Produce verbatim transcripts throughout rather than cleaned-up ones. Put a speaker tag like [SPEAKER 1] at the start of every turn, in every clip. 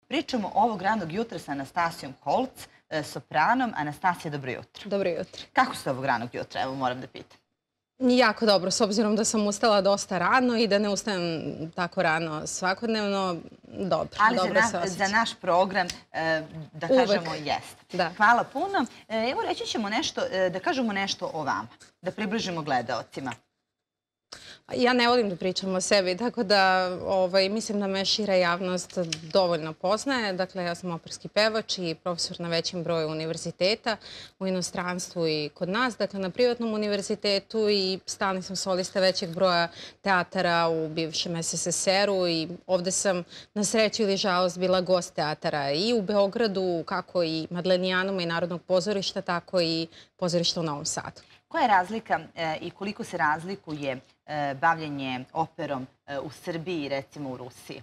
[SPEAKER 1] Pričamo ovog ranog jutra sa Anastasijom Holc, sopranom. Anastasija, dobro jutro.
[SPEAKER 2] Dobro jutro.
[SPEAKER 1] Kako ste ovog ranog jutra? Evo, moram da pitam.
[SPEAKER 2] Jako dobro, s obzirom da sam ustala dosta rano i da ne ustajem tako rano svakodnevno, dobro.
[SPEAKER 1] Ali za naš program, da kažemo, jeste. Hvala puno. Evo, reći ćemo nešto, da kažemo nešto o vama, da približimo gledaocima.
[SPEAKER 2] Ja ne volim da pričam o sebi, tako da mislim da me šira javnost dovoljno poznaje. Dakle, ja sam operski pevač i profesor na većem broju univerziteta u inostranstvu i kod nas. Dakle, na privatnom univerzitetu i stalni sam solista većeg broja teatara u bivšem es es es er-u i ovde sam na sreću ili žalost bila gost teatara i u Beogradu, kako i Madlenijanuma i Narodnog pozorišta, tako i pozorišta u Novom Sadu.
[SPEAKER 1] Koja je razlika i koliko se razlikuje bavljenje operom u Srbiji i recimo u Rusiji?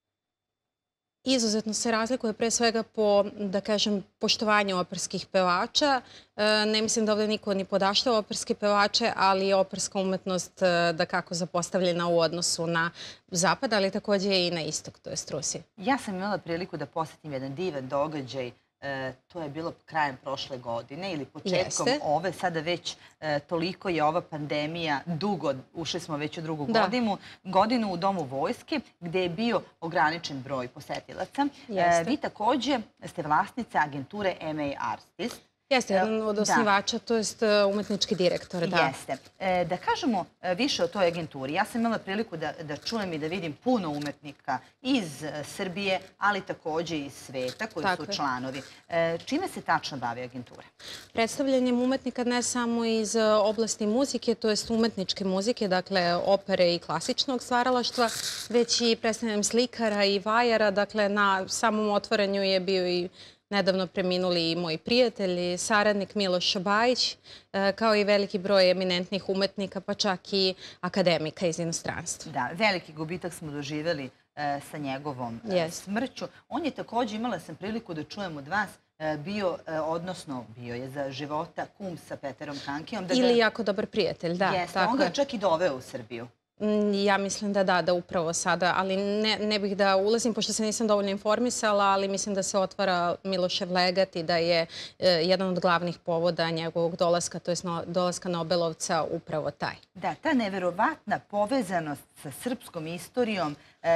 [SPEAKER 2] Izuzetno se razlikuje pre svega po, da kažem, poštovanju operskih pevača. Ne mislim da ovde niko ni podaštava operske pevače, ali je operska umetnost da kako zapostavljena u odnosu na zapad, ali takođe i na istok, to je Rusija.
[SPEAKER 1] Ja sam imala priliku da posetim jedan divan događaj. To je bilo krajem prošle godine ili početkom ove. Sada već toliko je ova pandemija dugo, ušli smo već u drugu godinu u Domu vojske, gde je bio ograničen broj posetilaca. Vi takođe ste vlasnica agenture em a Artist.
[SPEAKER 2] Jeste, jedan od osnivača, to je umetnički direktor.
[SPEAKER 1] Jeste. Da kažemo više o toj agenturi. Ja sam imala priliku da čujem i da vidim puno umetnika iz Srbije, ali takođe i iz sveta koji su članovi. Čime se tačno bavi agentura?
[SPEAKER 2] Predstavljanjem umetnika ne samo iz oblasti muzike, to jest umetničke muzike, dakle opere i klasičnog stvaralaštva, već i predstavljanjem slikara i vajara. Dakle, na samom otvaranju je bio i nedavno preminuli i moji prijatelji, saradnik Miloš Bajić, kao i veliki broj eminentnih umetnika, pa čak i akademika iz inostranstva.
[SPEAKER 1] Da, veliki gubitak smo doživjeli sa njegovom smrću. On je takođe, imala sam priliku da čujem od vas, bio, odnosno bio je za života kum sa Peterom Hankijom.
[SPEAKER 2] Ili jako dobar prijatelj, da.
[SPEAKER 1] Jeste, on ga čak i doveo u Srbiju.
[SPEAKER 2] Ja mislim da da, da upravo sada, ali ne bih da ulazim, pošto se nisam dovoljno informisala, ali mislim da se otvara Milošev legat i da je jedan od glavnih povoda njegovog dolaska, to je dolaska Nobelovca, upravo taj.
[SPEAKER 1] Da, ta neverovatna povezanost sa srpskom istorijom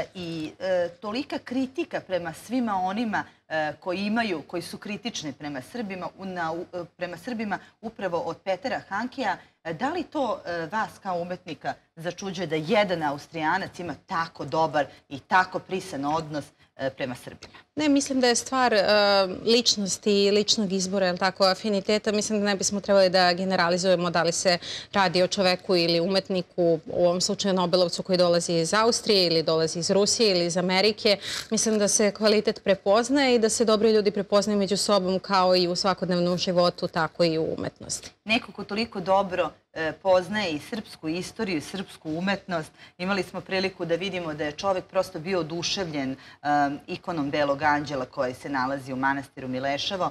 [SPEAKER 1] i tolika kritika prema svima onima koji imaju, koji su kritični prema Srbima, prema Srbima upravo od Petera Hankija. Da li to vas kao umetnika začuđuje da jedan Austrijanac ima tako dobar i tako prisan odnos prema Srbima?
[SPEAKER 2] Ne, mislim da je stvar ličnosti i ličnog izbora, ili tako, afiniteta. Mislim da ne bismo trebali da generalizujemo da li se radi o čoveku ili umetniku, u ovom slučaju Nobelovcu koji dolazi iz Austrije ili dolazi iz Rusije ili iz Amerike. Mislim da se kvalitet prepoznaje i da se dobri ljudi prepoznaju među sobom kao i u svakodnevnom životu, tako i u umetnosti.
[SPEAKER 1] Neko ko toliko dobro poznaje i srpsku istoriju i srpsku umetnost. Imali smo priliku da vidimo da je čovek prosto bio oduševljen ikonom Belog anđela koji se nalazi u manastiru Mileševo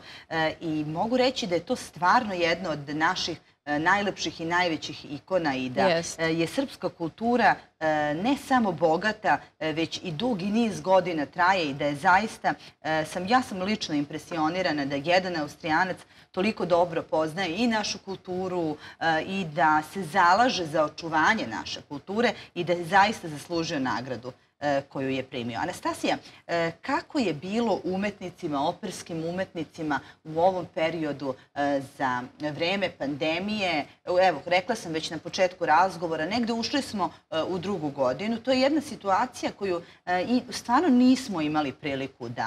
[SPEAKER 1] i mogu reći da je to stvarno jedno od naših najlepših i najvećih ikona i da je srpska kultura ne samo bogata, već i dugi niz godina traje i da je zaista, ja sam lično impresionirana da jedan Austrijanac toliko dobro poznaje i našu kulturu i da se zalaže za očuvanje naše kulture i da je zaista zaslužio nagradu koju je primio. Anastasija, kako je bilo umetnicima, operskim umetnicima u ovom periodu za vreme pandemije? Evo, rekla sam već na početku razgovora, negde ušli smo u drugu godinu. To je jedna situacija koju stvarno nismo imali priliku da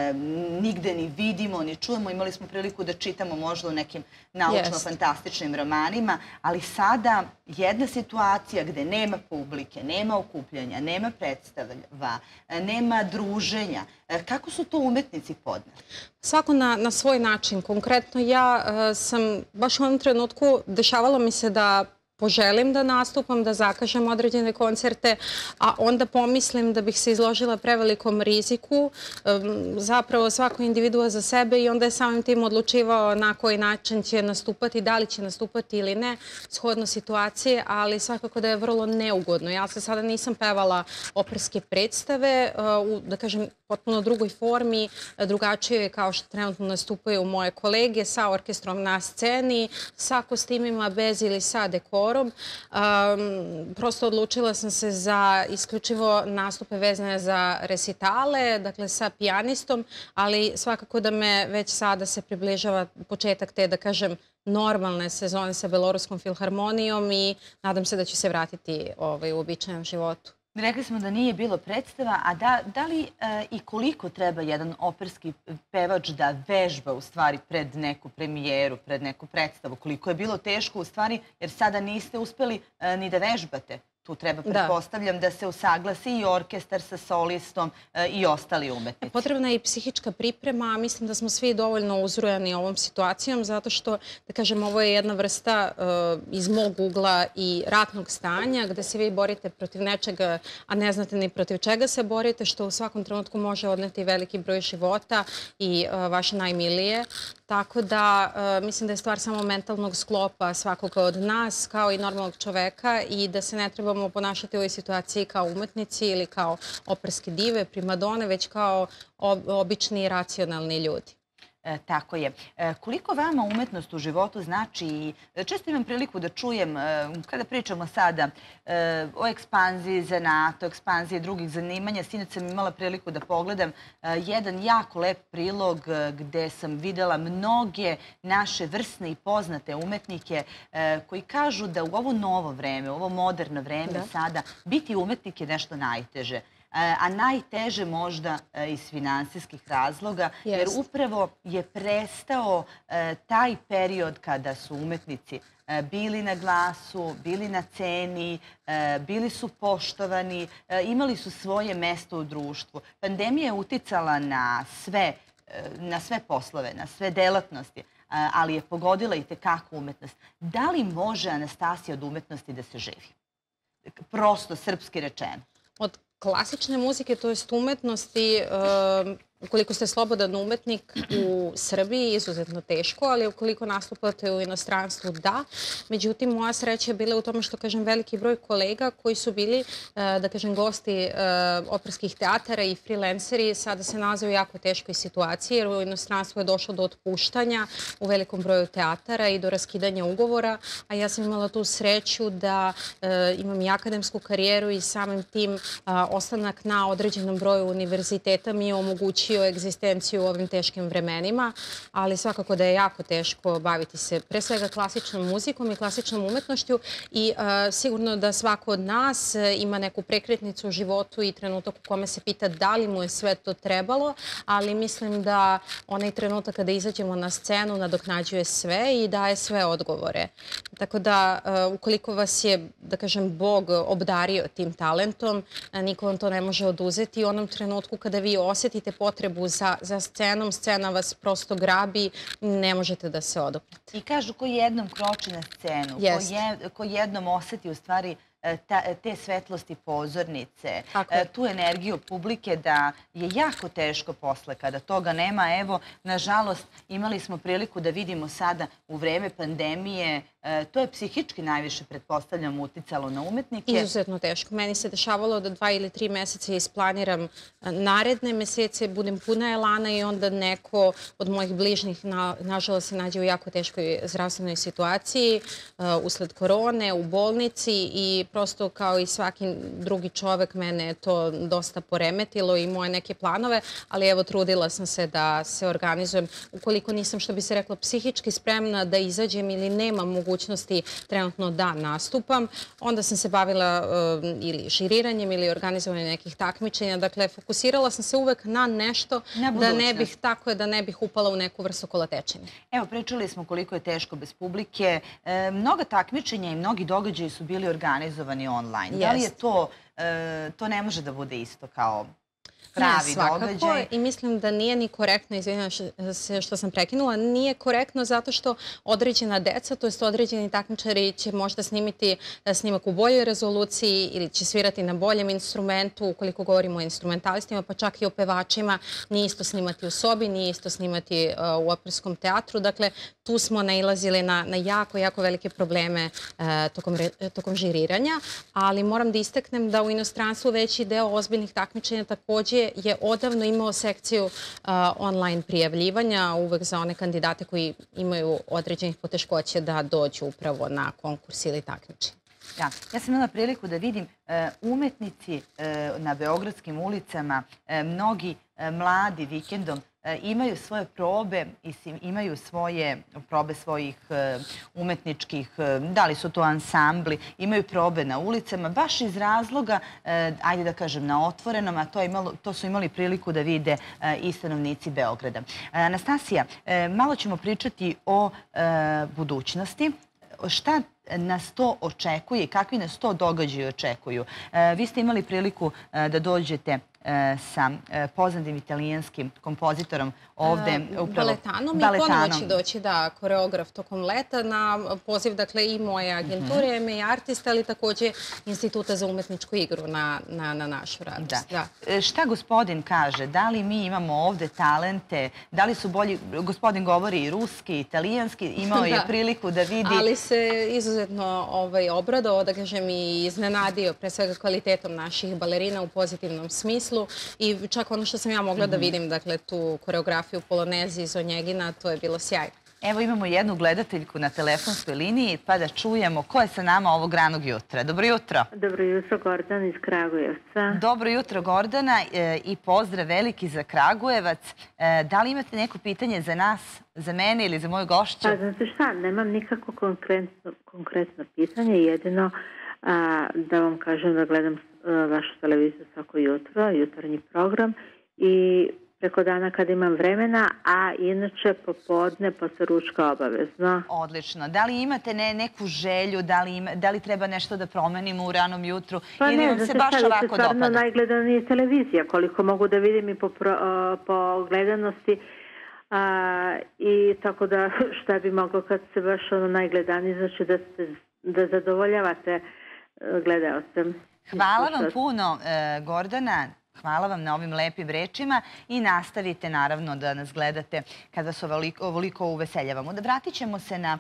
[SPEAKER 1] nigde ni vidimo, ni čujemo. Imali smo priliku da čitamo možda u nekim naučno-fantastičnim romanima, ali sada jedna situacija gde nema publike, nema okupljanja, nema predstava, nema druženja. Kako su to umetnici podneli?
[SPEAKER 2] Svako na svoj način. Konkretno ja sam baš u ovom trenutku, dešavalo mi se da poželim da nastupam, da zakažem određene koncerte, a onda pomislim da bih se izložila prevelikom riziku, zapravo svako individua za sebe i onda je samim tim odlučivao na koji način će nastupati, da li će nastupati ili ne, shodno situacije, ali svakako da je vrlo neugodno. Ja se sada nisam pevala operske predstave, u, da kažem, potpuno drugoj formi, drugačije je kao što trenutno nastupaju moje kolege, sa orkestrom na sceni, sa kostimima, bez ili sa dekorom. Um, prosto odlučila sam se za isključivo nastupe vezane za resitale, dakle sa pijanistom, ali svakako da me već sada se približava početak te, da kažem, normalne sezone sa Beloruskom filharmonijom i nadam se da ću se vratiti ovaj, u običajem životu.
[SPEAKER 1] Rekli smo da nije bilo predstava, a da, da li e, i koliko treba jedan operski pevač da vežba u stvari pred neku premijeru, pred neku predstavu? Koliko je bilo teško u stvari, jer sada niste uspeli e, ni da vežbate? Tu treba, pretpostavljam, da se usaglasi i orkestar sa solistom e, i ostali umetnici.
[SPEAKER 2] Potrebna je i psihička priprema, a mislim da smo svi dovoljno uzrujani ovom situacijom, zato što, da kažem, ovo je jedna vrsta e, iz mog ugla i ratnog stanja, gde se vi borite protiv nečega, a ne znate ni protiv čega se borite, što u svakom trenutku može odneti veliki broj života i e, vaše najmilije. Tako da e, mislim da je stvar samo mentalnog sklopa svakoga od nas, kao i normalnog čoveka, i da se ne trebamo ponašati u ovoj situaciji kao umetnici ili kao operske dive, primadone, već kao obični i racionalni ljudi.
[SPEAKER 1] E, tako je. E, koliko vama umetnost u životu znači? Često imam priliku da čujem, e, kada pričamo sada e, o ekspanziji zanata, o ekspanziji drugih zanimanja, sinoć sam imala priliku da pogledam e, jedan jako lep prilog e, gde sam videla mnoge naše vrsne i poznate umetnike e, koji kažu da u ovo novo vreme, u ovo moderno vreme da. sada, biti umetnik je nešto najteže. A najteže možda iz finansijskih razloga, jer upravo je prestao taj period kada su umetnici bili na glasu, bili na ceni, bili su poštovani, imali su svoje mesto u društvu. Pandemija je uticala na sve, na sve poslove, na sve delatnosti, ali je pogodila i tekako umetnost. Da li može, Anastasija, od umetnosti da se živi? Prosto srpski rečeno.
[SPEAKER 2] Od klasične muzike, to jest umetnosti, ukoliko ste slobodan umetnik u Srbiji, izuzetno teško, ali ukoliko nastupate u inostranstvu, da. Međutim, moja sreća je bila u tome što, kažem, veliki broj kolega koji su bili, da kažem, gosti operskih teatara i freelanceri, sada se nalaze u jako teškoj situaciji, jer u inostranstvu je došlo do otpuštanja u velikom broju teatara i do raskidanja ugovora, a ja sam imala tu sreću da imam i akademsku karijeru i samim tim ostanak na određenom broju univerziteta mi je omogućio egzistenciju u ovim teškim vremenima, ali svakako da je jako teško baviti se pre svega klasičnom muzikom i klasičnom umetnošću i uh, sigurno da svako od nas ima neku prekretnicu u životu i trenutak u kome se pita da li mu je sve to trebalo, ali mislim da onaj trenutak kada izađemo na scenu nadoknađuje sve i daje sve odgovore. Tako da uh, ukoliko vas je, da kažem, Bog obdario tim talentom, niko vam to ne može oduzeti. U onom trenutku kada vi osetite potrebu za, za scenom, scena vas prosto grabi, ne možete da se oduprete.
[SPEAKER 1] I kažu ko jednom kroči na scenu, ko, je, ko jednom oseti u stvari ta, te svetlosti pozornice, tu energiju publike, da je jako teško posle kada toga nema. Evo, nažalost, imali smo priliku da vidimo sada u vreme pandemije, to je psihički najviše, pretpostavljam, uticalo na umetnike.
[SPEAKER 2] Izuzetno teško. Meni se dešavalo da dva ili tri meseca isplaniram naredne mesece, budem puna elana i onda neko od mojih bližnjih, na, nažalost, se nađe u jako teškoj zdravstvenoj situaciji, uh, usled korone, u bolnici i prosto kao i svaki drugi čovek mene je to dosta poremetilo i moje neke planove, ali evo trudila sam se da se organizujem. Ukoliko nisam, što bi se rekla, psihički spremna da izađem ili nemam mogućnosti trenutno da nastupam, onda sam se bavila uh, ili žiriranjem ili organizovanjem nekih takmičenja. Dakle, fokusirala sam se uvek na nešto na da ne bih, tako je, da ne bih upala u neku vrstu kolotečenja.
[SPEAKER 1] Evo, pričali smo koliko je teško bez publike. E, mnoga takmičenja i mnogi događaji su bili organizovani online. Da li je to, e, to ne može da bude isto kao pravi
[SPEAKER 2] ne, svakako,
[SPEAKER 1] događaj.
[SPEAKER 2] I mislim da nije ni korektno, izvinjam se što sam prekinula, nije korektno zato što određena deca, to jest određeni takmičari će možda snimiti snimak u boljoj rezoluciji ili će svirati na boljem instrumentu, ukoliko govorimo o instrumentalistima, pa čak i o pevačima, nije isto snimati u sobi, nije isto snimati u operskom teatru. Dakle, tu smo nailazili na, na jako, jako velike probleme e, tokom, tokom žiriranja, ali moram da istaknem da u inostranstvu veći deo ozbiljnih takmičenja takođe je odavno imao sekciju uh, online prijavljivanja, uvek za one kandidate koji imaju određenih poteškoća da dođu upravo na konkurs ili takmičenje.
[SPEAKER 1] Ja, ja sam imala priliku da vidim e, umetnici e, na beogradskim ulicama, e, mnogi e, mladi vikendom e, imaju svoje probe, imaju svoje probe svojih e, umetničkih, e, da li su to ansambli, imaju probe na ulicama, baš iz razloga, e, ajde da kažem, na otvorenom, a to, imalo, to su imali priliku da vide e, i stanovnici Beograda. E, Anastasija, e, malo ćemo pričati o e, budućnosti. Šta nas to očekuje i kakvi nas to događaji očekuju? Vi ste imali priliku da dođete sa poznatim italijanskim kompozitorom ovde.
[SPEAKER 2] Baletanom. I ponovo će doći, da, koreograf tokom leta na poziv, dakle, i moje agenture, M A Artist, ali takođe Instituta za umetničku igru na, na, na našu radost. Da.
[SPEAKER 1] Da. Šta gospodin kaže? Da li mi imamo ovde talente? Da li su bolji... Gospodin govori i ruski, i italijanski, imao je priliku da vidi...
[SPEAKER 2] Ali se izuzetno ovaj, obradao, da kažem, i iznenadio pre svega kvalitetom naših balerina u pozitivnom smislu. I čak ono što sam ja mogla da vidim, dakle, tu koreografiju polonezi iz Onjegina, to je bilo sjajno.
[SPEAKER 1] Evo imamo jednu gledateljku na telefonskoj liniji, pa da čujemo ko je sa nama ovog ranog jutra. Dobro jutro.
[SPEAKER 3] Dobro jutro, Gordana iz Kragujevca.
[SPEAKER 1] Dobro jutro, Gordana, i pozdrav veliki za Kragujevac. Da li imate neko pitanje za nas, za mene ili za moju gošću?
[SPEAKER 3] Pa, znate šta, nemam nikako konkretno, konkretno pitanje, jedino a, da vam kažem da gledam a, vašu televiziju svako jutro, jutarnji program, i preko dana kad imam vremena, a inače popodne posle ručka obavezno.
[SPEAKER 1] Odlično. Da li imate ne, neku želju, da li, ima, da li treba nešto da promenimo u ranom jutru?
[SPEAKER 3] Pa
[SPEAKER 1] ili
[SPEAKER 3] ne,
[SPEAKER 1] vam se baš ovako dopada? Pa ne,
[SPEAKER 3] stvarno najgledanije televizija, koliko mogu da vidim i po, pro, po gledanosti. A, I tako da šta bi moglo kad se baš ono najgledaniji, znači da, ste, da zadovoljavate gledaocem.
[SPEAKER 1] Hvala vam puno, Gordana. Hvala vam na ovim lepim rečima i nastavite naravno da nas gledate kada vas ovoliko, ovoliko uveseljavamo. Da vratit ćemo se na,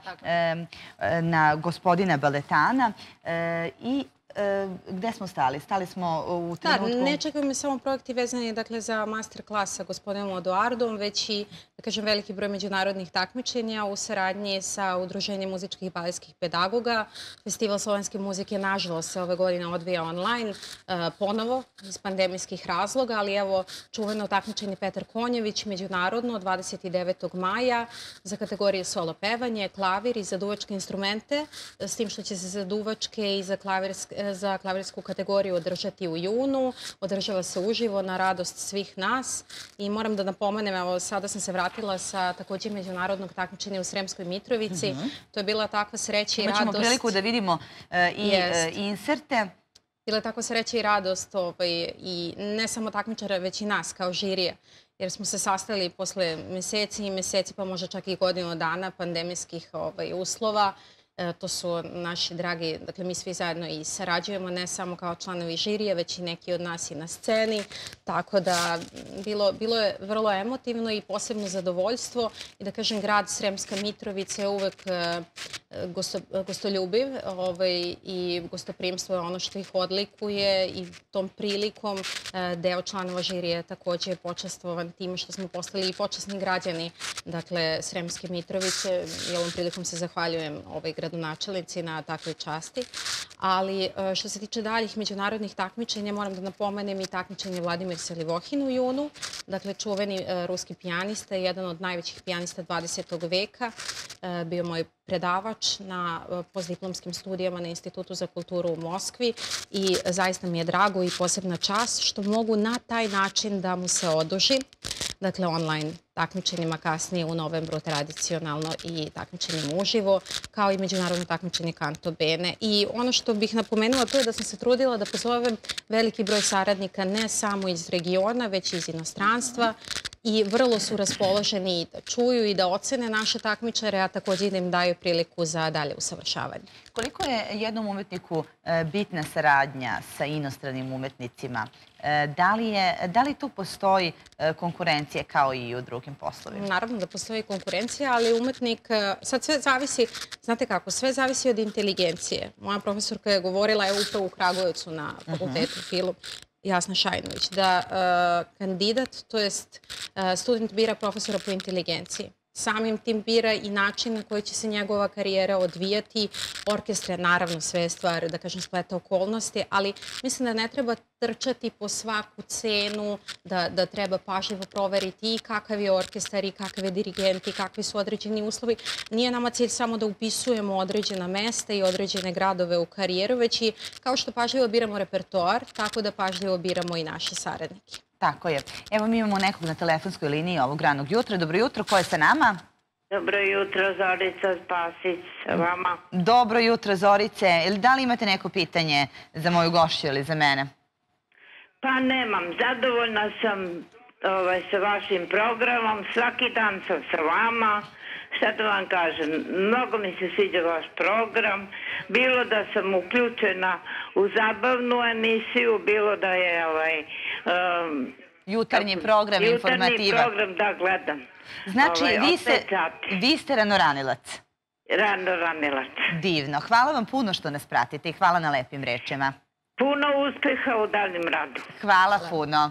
[SPEAKER 1] na gospodina Baletana i gde smo stali? Stali smo u trenutku...
[SPEAKER 2] Da, ne čekaju me samo projekti vezani, dakle, za master klas sa gospodinom Eduardom, već i, da kažem, veliki broj međunarodnih takmičenja u saradnji sa Udruženjem muzičkih i baletskih pedagoga. Festival slovenske muzike, nažalost, se ove godine odvija online, ponovo iz pandemijskih razloga, ali evo, čuveno takmičenje Petar Konjević, međunarodno, dvadeset devetog maja, za kategorije solo pevanje, klavir i za duvačke instrumente, s tim što će se za duvačke i za klavirske za klavirsku kategoriju održati u junu. Održava se uživo na radost svih nas i moram da napomenem, evo sada sam se vratila sa takođe međunarodnog takmičenja u Sremskoj Mitrovici. Mm -hmm. To je bila takva sreća i radost.
[SPEAKER 1] Imaćemo priliku da vidimo uh, i uh, inserte.
[SPEAKER 2] Bila je takva sreća i radost ovaj, i ne samo takmičara, već i nas kao žirije. Jer smo se sastali posle meseci i meseci, pa možda čak i godinu dana pandemijskih ovaj, uslova. To su naši dragi, dakle mi svi zajedno i sarađujemo, ne samo kao članovi žirije, već i neki od nas i na sceni. Tako da bilo, bilo je vrlo emotivno i posebno zadovoljstvo. I da kažem, grad Sremska Mitrovica je uvek gosto, gostoljubiv ovaj, i gostoprimstvo je ono što ih odlikuje i tom prilikom deo članova žirije takođe je počastvovan time što smo postali i počasni građani, dakle, Sremske Mitrovice. I ovom prilikom se zahvaljujem ovaj gradonačelnici na takvoj časti. Ali što se tiče daljih međunarodnih takmičenja, moram da napomenem i takmičenje Vladimir Selivohin u junu. Dakle, čuveni ruski pijanista, jedan od najvećih pijanista dvadesetog veka, bio moj predavač na postdiplomskim studijama na Institutu za kulturu u Moskvi i zaista mi je drago i posebna čast što mogu na taj način da mu se odužim. dakle online takmičenjima, kasnije u novembru tradicionalno i takmičenjem uživo, kao i međunarodno takmičenje Canto Bene. I ono što bih napomenula to je da sam se trudila da pozovem veliki broj saradnika ne samo iz regiona, već i iz inostranstva, i vrlo su raspoloženi i da čuju i da ocene naše takmičare, a također i da im daju priliku za dalje usavršavanje.
[SPEAKER 1] Koliko je jednom umetniku bitna saradnja sa inostranim umetnicima? Da li, je, da li tu postoji konkurencije kao i u drugim poslovima?
[SPEAKER 2] Naravno da postoji konkurencija, ali umetnik, sad sve zavisi, znate kako, sve zavisi od inteligencije. Moja profesorka je govorila, evo upravo u Kragujevcu na fakultetu filmu, Jasna Šajnović, da uh, kandidat, to jest uh, student bira profesora po inteligenciji. Samim tim bira i način na koji će se njegova karijera odvijati. Orkestre, naravno, sve je stvar, da kažem, spleta okolnosti, ali mislim da ne treba trčati po svaku cenu, da, da treba pažljivo proveriti i kakav je orkestar i kakav je dirigent i kakvi su određeni uslovi. Nije nama cilj samo da upisujemo određena mesta i određene gradove u karijeru, već i kao što pažljivo biramo repertoar, tako da pažljivo biramo i naše saradnike.
[SPEAKER 1] Tako je. Evo mi imamo nekog na telefonskoj liniji ovog ranog jutra. Dobro jutro, ko je sa nama?
[SPEAKER 4] Dobro jutro, Zorica Spasić, sa vama.
[SPEAKER 1] Dobro jutro, Zorice. Da li imate neko pitanje za moju gošću ili za mene?
[SPEAKER 4] Pa nemam, zadovoljna sam ovaj, sa vašim programom, svaki dan sam sa vama. Šta da vam kažem, mnogo mi se sviđa vaš program, bilo da sam uključena u zabavnu emisiju, bilo da je ovaj... Um,
[SPEAKER 1] jutarnji program, informativa.
[SPEAKER 4] Jutarnji program, da, gledam.
[SPEAKER 1] Znači,
[SPEAKER 4] ovaj,
[SPEAKER 1] vi, ste, vi ste ranoranilac.
[SPEAKER 4] Ranoranilac.
[SPEAKER 1] Divno. Hvala vam puno što nas pratite i hvala na lepim rečima.
[SPEAKER 4] Puno uspeha u daljem radu.
[SPEAKER 1] Hvala puno.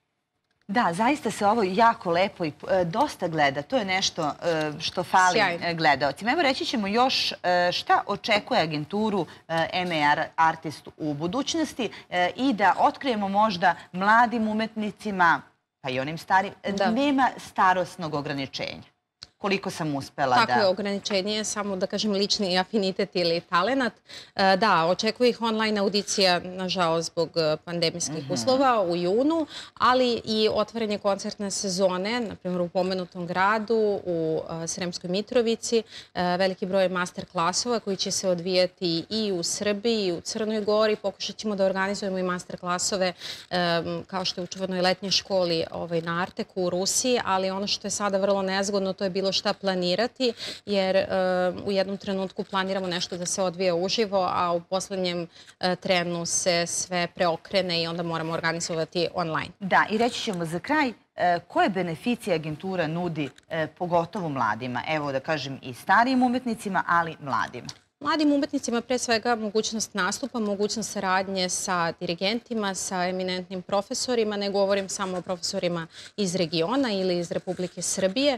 [SPEAKER 1] Da, zaista se ovo jako lepo i dosta gleda. To je nešto što fali gledalcima. Evo reći ćemo još šta očekuje agenturu M A R Artist u budućnosti i da otkrijemo možda mladim umetnicima, pa i onim starim, nema starosnog ograničenja. Koliko sam uspela da...
[SPEAKER 2] Tako je, ograničenje je samo, da kažem, lični afinitet ili talenat. Da, očekuje ih online audicija, nažalost, zbog pandemijskih uslova u junu, ali i otvaranje koncertne sezone, na primjer u pomenutom gradu, u Sremskoj Mitrovici, veliki broj master klasova koji će se odvijati i u Srbiji i u Crnoj Gori. Pokušat ćemo da organizujemo i master klasove kao što je u čuvenoj letnjoj školi na Arteku u Rusiji, ali ono što je sada vrlo nezgodno, to je bilo šta planirati, jer uh, u jednom trenutku planiramo nešto da se odvije uživo, a u poslednjem uh, trenu se sve preokrene i onda moramo organizovati online.
[SPEAKER 1] Da, i reći ćemo za kraj, uh, koje beneficije agentura nudi uh, pogotovo mladima? Evo da kažem i starijim umetnicima, ali mladima.
[SPEAKER 2] Mladim umetnicima pre svega mogućnost nastupa, mogućnost saradnje sa dirigentima, sa eminentnim profesorima, ne govorim samo o profesorima iz regiona ili iz Republike Srbije.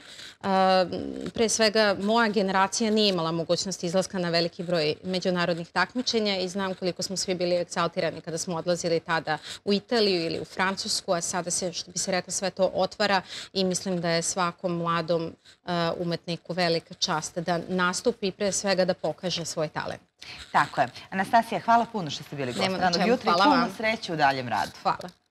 [SPEAKER 2] Pre svega moja generacija nije imala mogućnost izlaska na veliki broj međunarodnih takmičenja i znam koliko smo svi bili eksaltirani kada smo odlazili tada u Italiju ili u Francusku, a sada se, što bi se rekla, sve to otvara i mislim da je svakom mladom umetniku velika čast da nastupi i pre svega da pokaže svoj talent.
[SPEAKER 1] Tako je. Anastasija, hvala puno što ste bili gost ranog jutra i puno sreće u daljem radu.
[SPEAKER 2] Hvala.